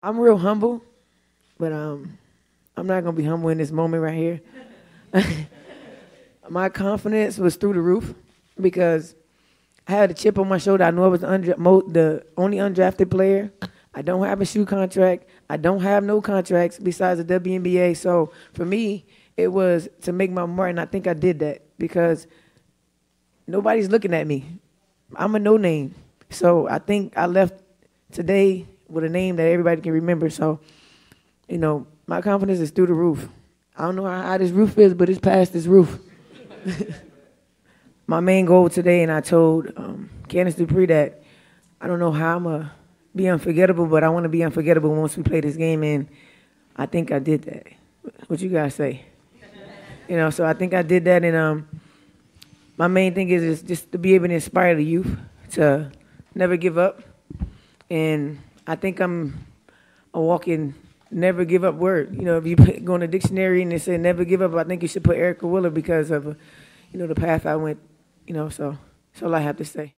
I'm real humble, but I'm not gonna be humble in this moment right here. My confidence was through the roof because I had a chip on my shoulder. I knew I was the only undrafted player. I don't have a shoe contract. I don't have no contracts besides the WNBA. So for me, it was to make my mark, and I think I did that because nobody's looking at me. I'm a no name. So I think I left today with a name that everybody can remember. So, my confidence is through the roof. I don't know how high this roof is, but it's past this roof. My main goal today, and I told Candace Dupree that I don't know how I'm going to be unforgettable, but I want to be unforgettable once we play this game, and I think I did that. What you guys say? So I think I did that, and my main thing is just to be able to inspire the youth to never give up, and I think I'm a walking never give up word. If you go in a dictionary and they say never give up, I think you should put Erica Willer because of, the path I went, so that's all I have to say.